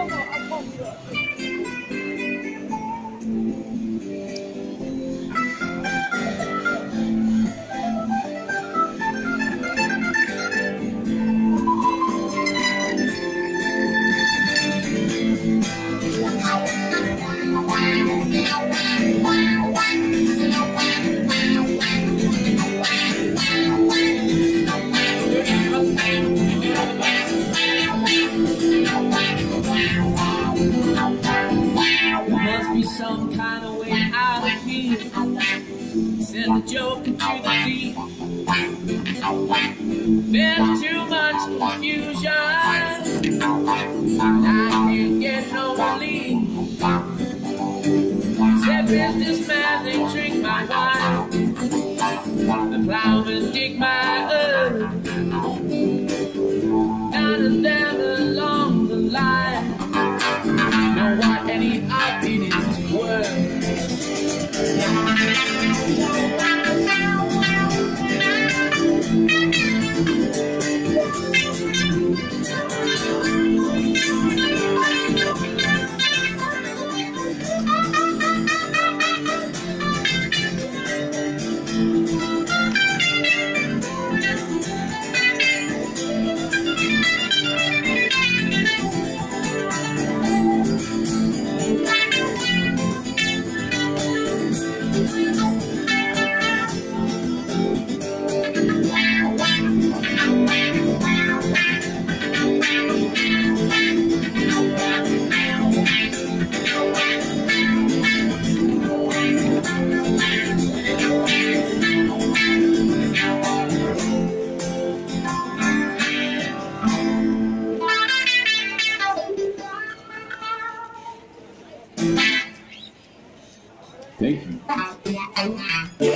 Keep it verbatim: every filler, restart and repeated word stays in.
Some kind of way out of here. Send the joke into the deep. There's too much confusion, and I can't get no relief. Said businessman, they drink my wine. The plowmen dig my earth. Down and down along the line. Know what any art it is to work. Thank you.